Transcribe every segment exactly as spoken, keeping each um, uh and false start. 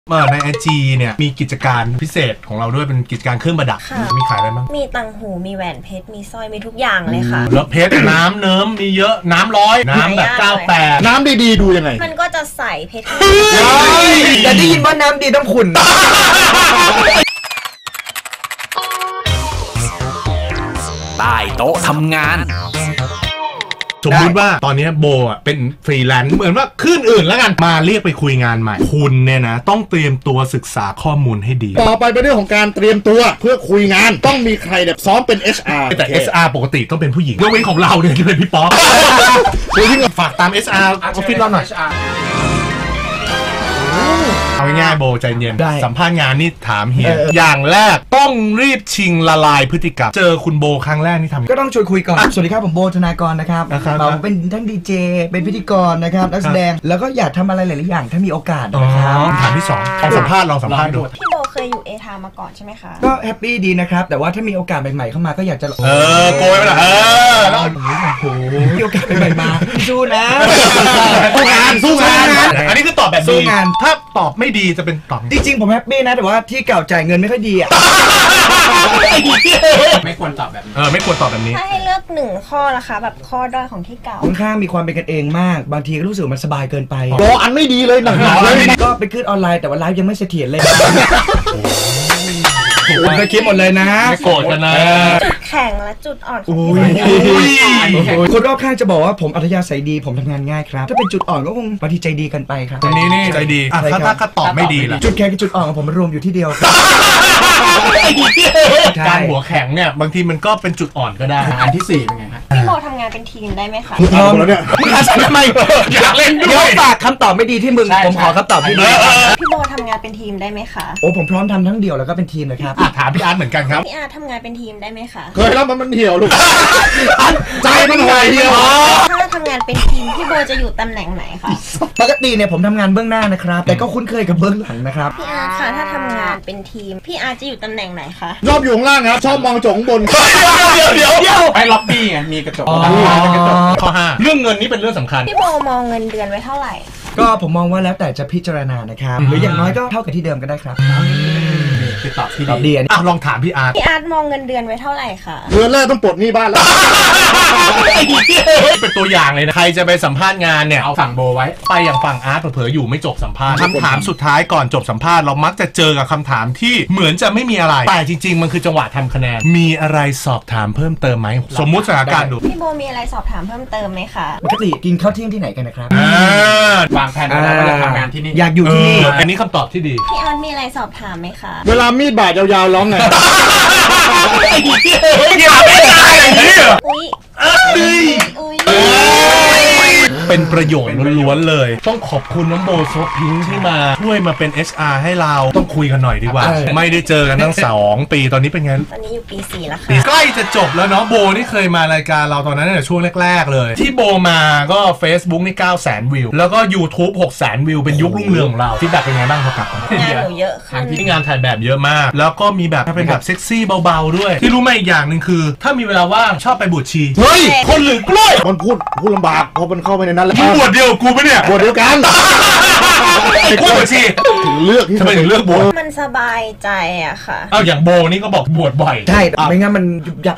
เมื่อใน ไอ จี เนี่ยมีกิจการพิเศษของเราด้วยเป็นกิจการเครื่องประดับมีขายอะไรบ้างมีตังหูมีแหวนเพชรมีสร้อยมีทุกอย่างเลยค่ะแล้วเพชรน้ำเนิ้มมีเยอะน้ำร้อยน้ำแบบเก้าแปดน้ำดีๆดูยังไงมันก็จะใส่เพชรแต่ได้ยินว่าน้ำดีต้องขุ่นใต้โต๊ะทำงานสมมติว่าตอนนี้โบอ่ะเป็นฟรีแลนซ์เหมือนว่าคลื่นอื่นแล้วกันมาเรียกไปคุยงานใหม่คุณเนี่ยนะต้องเตรียมตัวศึกษาข้อมูลให้ดีต่อไปเป็นเรื่องของการเตรียมตัวเพื่อคุยงานต้องมีใครแบบซ้อมเป็น เอช อาร์แต่ เอช อาร์ ปกติต้องเป็นผู้หญิงยกเว้นของเราเนี่ยที่เป็นพี่ป๊อปฝากตาม เอช อาร์ ออฟฟิศเราหน่อยเอาง่ายๆโบใจเย็นสัมภาษณ์งานนี่ถามเฮียอย่างแรกต้องรีบชิงละลายพฤติกรรมเจอคุณโบครั้งแรกนี่ทำก็ต้องชวนคุยก่อนสวัสดีครับผมโบธนากรนะครับเราเป็นทั้งดีเจเป็นพิธีกรนะครับนักแสดงแล้วก็อยากทำอะไรหลายๆอย่างถ้ามีโอกาสนะครับถามที่สองลองสัมภาษณ์ลองสัมภาษณ์ดูพี่โบเคยอยู่เอทามาก่อนใช่ไหมคะก็แฮปปี้ดีนะครับแต่ว่าถ้ามีโอกาสใหม่ๆเข้ามาก็อยากจะเออโกยไปละเออแล้วโอ้โหมีโอกาสใหม่ๆมาสู้นะสู้งานสู้งานอันนี้คือตอบแบบดีถ้าตอบไม่ดีจะเป็นตอบจริงๆผมแฮปปี้นะแต่ว่าที่เก่าจ่ายเงินไม่ค่อยดีอ่ะไม่ควรตอบแบบนี้เออไม่ควรตอบแบบนี้ถ้าให้เลือกหนึ่งข้อนะคะแบบข้อด้อยของที่เก่าค่อนข้างมีความเป็นกันเองมากบางทีก็รู้สึกมันสบายเกินไปโบอันไม่ดีเลยหนักๆเลยก็ไปขึ้นออนไลน์แต่ว่าไลฟ์ยังไม่เสถียรเลยผมเคยคิดหมดเลยนะไม่โกรธกันนะจุดแข็งและจุดอ่อนของคนรอบข้างจะบอกว่าผมอัธยาศัยดีผมทำงานง่ายครับถ้าเป็นจุดอ่อนก็คงบางทีใจดีกันไปครับอันนี้นี่ใจดีถ้าถ้าตอบไม่ดีล่ะจุดแข็งกับจุดอ่อนของผมมันรวมอยู่ที่เดียวการหัวแข็งเนี่ยบางทีมันก็เป็นจุดอ่อนก็ได้อันที่สี่เป็นไงฮะพี่โบทำงานเป็นทีมได้ไหมคะพร้อมแล้วเนี่ยมึงอาศัยทำไมอยากเล่นด้วยเดี๋ยวฝากคำตอบไม่ดีที่มึงผมขอคำตอบที่ดีพี่โบทำงานเป็นทีมได้ไหมคะโอ้ผมพร้อมทำทั้งเดี่ยวแล้วก็เป็นทีมเลยครับถามพี่อาร์ตเหมือนกันครับพี่อาร์ตทำงานเป็นทีมได้ไหมคะเคยแล้วมันมันเหี่ยวลูกใจมันห่วยเหี่ยวถ้าทำงานเป็นทีมพี่โบจะอยู่ตำแหน่งไหนคะปกติเนี่ยผมทำงานเบื้องหน้านะครับแต่ก็คุ้นเคยกับเบื้องหลังนะครับพี่อาร์ตค่ะถ้าทำงานเป็นทีมพี่อาร์ตจะอยู่ตำแหน่งไหนคะชอบอยู่ข้างล่างครับชอบมองจงบนเดี๋ยวเดี๋ยวเดี๋ยวไปล็อบบี้ไงมีกระจกข้อห้าเรื่องเงินนี่เป็นเรื่องสำคัญพี่โบมองเงินเดือนไว้เท่าไหร่ก็ผมมองว่าแล้วแต่จะพิจารณานะครับหรืออย่างน้อยก็เท่ากับที่เดิมก็ได้ครับคือตอบที่ดีอ่ะลองถามพี่อาร์ตพี่อาร์ตมองเงินเดือนไว้เท่าไหร่คะเดือนแรกต้องปลดหนี้บ้านแล้วเป็นตัวอย่างเลยนะใครจะไปสัมภาษณ์งานเนี่ยเอาฝั่งโบไว้ไปอย่างฝั่งอาร์ตเผลอๆอยู่ไม่จบสัมภาษณ์คำถามสุดท้ายก่อนจบสัมภาษณ์เรามักจะเจอกับคำถามที่เหมือนจะไม่มีอะไรแต่จริงๆมันคือจังหวะทำคะแนนมีอะไรสอบถามเพิ่มเติมไหมสมมุติสถานการณ์ดูพี่โบมีอะไรสอบถามเพิ่มเติมไหมคะปกติกินข้าวเที่ยงที่ไหนกันนะครับวางแผนไว้ว่าจะทำงานที่นี่อยากอยู่ที่นี่อันนี้คำตอบที่ดีพี่อาร์ตมีอะไรสอบถามไหมคะเวลามีดบาดยาวๆร้องไงอย่าไม่ได้อย่างนี้เหรออุ้ยเป็นประโยชน์ล้วนๆเลยต้องขอบคุณน้องโบโซพิงค์ที่มาช่วยมาเป็น เอช อาร์ ให้เราต้องคุยกันหน่อยดีกว่าไม่ได้เจอกันตั้งสองปีตอนนี้เป็นไงตอนนี้อยู่ปีสี่แล้วค่ะใกล้จะจบแล้วเนาะโบนี่เคยมารายการเราตอนนั้นเนี่ยช่วงแรกๆเลยที่โบมาก็ Facebook นี่ เก้าแสน วิวแล้วก็ YouTube หกแสน วิวเป็นยุครุ่งเรืองของเราฟีดแบ็กเป็นไงบ้างครับงานหนูเยอะขึ้นที่งานถ่ายแบบเยอะมากแล้วก็มีแบบเป็นแบบเซ็กซี่เบาๆด้วยที่รู้ไหมอีกอย่างนึงคือถ้ามีเวลาว่างชอบไปบวชชีเฮ้ยคนหรือกล้วยมันพูดพูดลำบากพอมันเข้าไปในนั้นแล้วบวชเดียวกูปะเนี่ยบวชเดียวกันกูบวชชีถึงเลือกทำไมถึงเลือกบวชมันสบายใจอะค่ะอ้าวอย่างโบนี่ก็บอกบวชบ่อยใช่ไม่งั้นมันยุบยับ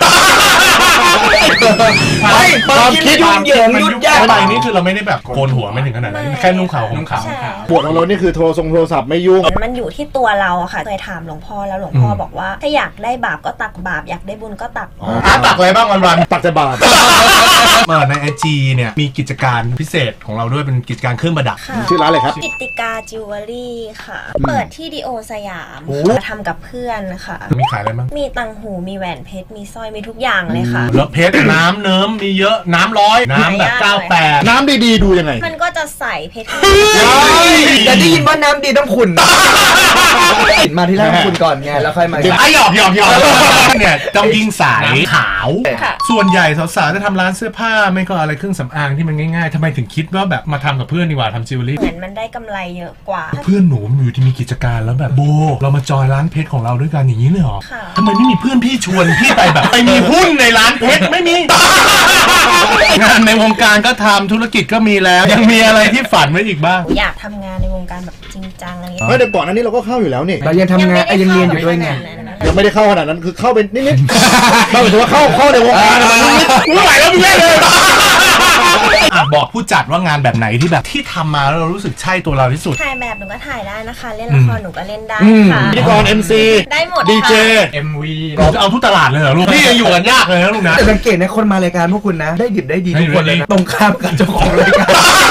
ไม่ความคิดยุ่งเหยิงยุ่งยากไปนี่คือเราไม่ได้แบบโกนหัวไม่ถึงขนาดนั้นแค่นุ่งขาวห่มขาวบวชของเรานี่คือโทรทรงโทรศัพท์ไม่ยุ่งมันอยู่ที่ตัวเราอะค่ะเคยถามหลวงพ่อแล้วหลวงพ่อบอกว่าถ้าอยากได้บาปก็ตักบาปอยากได้บุญก็ตักอ่ะตักอะไรบ้างวันๆตักแต่บาปเมื่อใน ไอ จี เนี่ยมีกิจการพิเศษของเราด้วยเป็นกิจการเครื่องประดับชื่อร้านอะไรครับกิตติกาจิวเวลรี่ค่ะเปิดที่ดีโอสยามทำกับเพื่อนค่ะมีขายอะไรบ้างมีตังหูมีแหวนเพชรมีสร้อยมีทุกอย่างเลยค่ะแล้วเพชรน้ำเนิ้มมีเยอะน้ำร้อยน้ำแบบเก้าแปดน้ำดีๆดูยังไงมันก็จะใส่เพชรแต่ได้ยินว่าน้ำดีต้องขุ่นมาที่แรกขุ่นก่อนไงแล้วค่อยมาไอ้หยอกหยอกหยอกเนี่ยต้องยิงสายขาวส่วนใหญ่สาวๆจะทำร้านเสื้อผ้าไม่ก็อะไรเครื่องสำอางที่มันง่ายๆทำไมถึงคิดว่าแบบมาทำกับเพื่อนดีกว่าทำจิวเวลรี่เหมือนมันได้กำไรเยอะกว่าเพื่อนหนูอยู่ที่มีกิจการแล้วแบบโบเรามาจอยร้านเพชรของเราด้วยกันอย่างนี้เลยเหรอทำไมไม่มีเพื่อนพี่ชวนพี่ไปแบบไปมีหุ้นในร้านเพชรไม่มีงานในวงการก็ทำธุรกิจก็มีแล้วยังมีอะไรที่ฝันไว้อีกบ้างอยากทำงานในวงการแบบจริงจังอะไรอย่างเงี้ยไม่แต่ก่อนอันนี้เราก็เข้าอยู่แล้วนี่เรายังทำงานเอ้ยยังเรียนอยู่ด้วยไงยังไม่ได้เข้าขนาดนั้นคือเข้าเป็นนิดๆเข้าไปถือว่าเข้าเข้าในวงการมันนิดๆไม่ไหวแล้วพี่เล่เลยอ่ะบอกผู้จัดว่างานแบบไหนที่แบบที่ทำมาแล้วเรารู้สึกใช่ตัวเราที่สุดถ่ายแบบหนูก็ถ่ายได้นะคะ เล่นละครหนูก็เล่นได้อืมค่ะพิธีกร เอ็ม ซีได้หมดดีเจค่ะเอ็มวีเราจะเอาทุกตลาดเลยเหรอลูกพี่ยังอยู่กันยากเลยนะลูกนะแต่สังเกตนะคนมารายการพวกคุณนะ ได้ดิบได้ดีทุกคนเลยนะตรงข้ามกับเจ้าของรายการ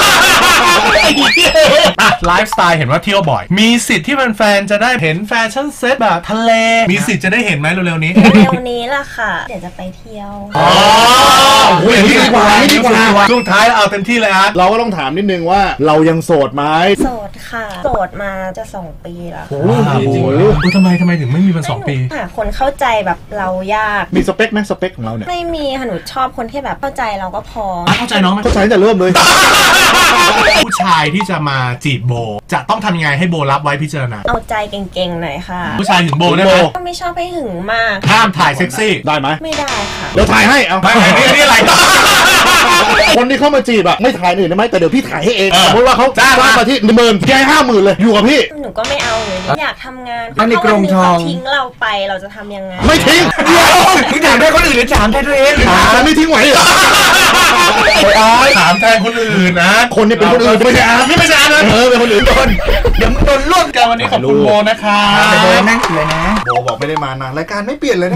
อ่ะไลฟ์สไตล์เห็นว่าเที่ยวบ่อย มีสิทธิ์ที่แฟนๆจะได้เห็นแฟชั่นเซ็ตแบบทะเล มีสิทธิ์จะได้เห็นไหมเร็วๆนี้เร็วนี้ล่ะค่ะ เดี๋ยวจะไปเที่ยวอ๋อโอ้ยนี่ดีกว่านี่ดีกว่าช่วงท้ายเอาเต็มที่เลยอาร์ตเราก็ต้องถามนิดนึงว่าเรายังโสดไหมโสดค่ะ โสดมาจะสองปีแล้วโอ้ค่ะโหอุ๊ยทำไมทำไมถึงไม่มีมันสองปีหาคนเข้าใจแบบเรายากมีสเปคไหมสเปคของเราเนี่ยไม่มีค่ะหนูชอบคนที่แบบเข้าใจเราก็พออ่ะเข้าใจน้องไหมเข้าใจตั้งแต่เริ่มเลยผู้ชายที่จะมาจีบโบ จะต้องทำยังไงให้โบรับไว้พิจารณาเอาใจเก่งๆหน่อยค่ะผู้ชายถึงโบได้ไหมก็ไม่ชอบให้หึงมากห้ามถ่ายเซ็กซี่ได้ไหมไม่ได้ค่ะเดี๋ยวถ่ายให้เอาไม่ไม่นี่นี่อะไรคนที่เข้ามาจีบอะไม่ถ่ายอื่นได้ไหมแต่เดี๋ยวพี่ถ่ายให้เองเออสมมติว่าเขาจ้างจ้างมามาที่หนึ่งหมื่นพี่ให้ห้าหมื่นเลยอยู่กับพี่หนูก็ไม่เอาเลยอยากทำงานอันนี้กรงทองถ้าวันหนึ่เขาทิ้งเราไปเราจะทำยังไงไม่ทิ้งเดี๋ยวมึงถามได้คนอื่นหรือถามได้ตัวเองแต่ไม่ทิ้งไหวเหรอถามแทนคนอื่นนะคนนี้เป็นคนอื่นไม่ใช่อาร์ตนี่ไม่ใช่อาร์ตนะเออเป็นคนอื่นคนเดี๋ยวมึงโดนร่วมกันวันนี้ขอบคุณโบนะคะไปโดนนั่งอยู่เลยนะโบบอกไม่ได้มานานรายการไม่เปลี่ยนเลยนะ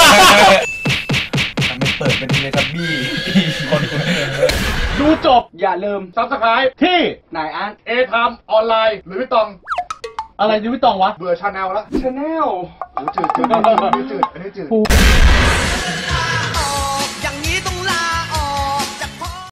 ไม่เปิดเป็นเทเลทับบี้ดูจบอย่าลืมซับสไครต์ที่นายอาร์ตเอทามออนไลน์หรือวิตองอะไรหรือวิตองวะเบื่อชาแนลแล้วชาแนลจืดจืดจืดอันนี้จืด